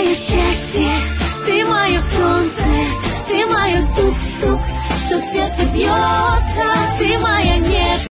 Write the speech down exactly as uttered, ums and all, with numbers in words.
мое счастье, ты мое солнце, ты мое тук-тук, что в сердце бьет.